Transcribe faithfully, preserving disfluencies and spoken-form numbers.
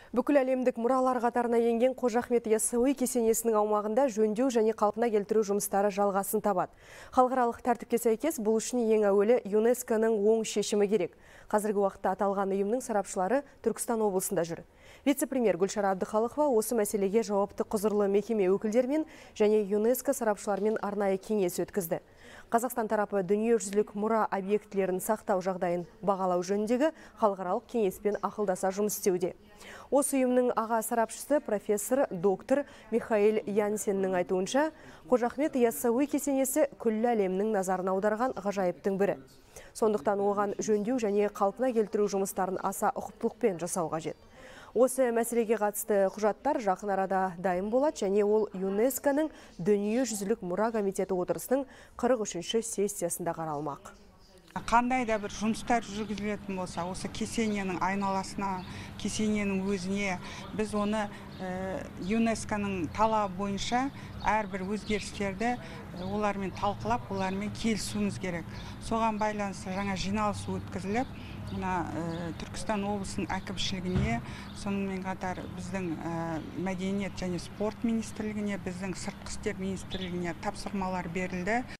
Бүкіл әлемдік мұралар қатарына енген Қожа Ахмет Яссауи кесенесінің аумағында жөндеу және қалпына келтіру жұмыстары жалғасын табады. Халықаралық тәртіпке сәйкес бұл үшін ең әуелі ЮНЕСКО-ның оң шешімі керек. Қазіргі уақытта аталған ұйымның сарапшылары Түркістан облысында жүр. Вице-премьер Гүлшара Әбдіхалықова осы мәселеге жауапты құзырлы мекеме өкілдерімен және ЮНЕСКО сарапшыларымен арнайы кеңес өткізді. Қазақстан тарапы дүниежүзілік мұра объектілерін сақтау жағдайын бағалау жөніндегі халықаралық кеңеспен ақылдаса жұмыс істеуде. Осы ұйымның аға сарапшысы профессор доктор Михаил Янсеннің айтуынша, Қожа Ахмет Яссауи кесенесі күллі әлемнің назарын аударған ғажайыптың бірі. Сондықтан оған жөндеу және қалпына келтіру жұмыстарын аса ұқыптылықпен жасау қажет. Осы мәселеге қатысты құжаттар жақын арада дайын болады және ол ЮНЕСКО-ның дүниежүзілік мұра комитеті отырысының қырық үшінші сессиясында қаралмақ. Қандай да бір жұмыстар жүргізілетін болса, осы кесененің айналасына, кесененің өзіне біз оны ЮНЕСКО-ның талабы бойынша әрбір өзгерістерді олармен талқылап, олармен келісуіміз керек. Соған байланысты жаңа жиналыс өткізіліп, мына Түркістан облысының әкімшілігіне, сонымен қатар біздің мәдениет және спорт министрлігіне, біздің сыртқы істер министрлігіне тапсырмалар берілді.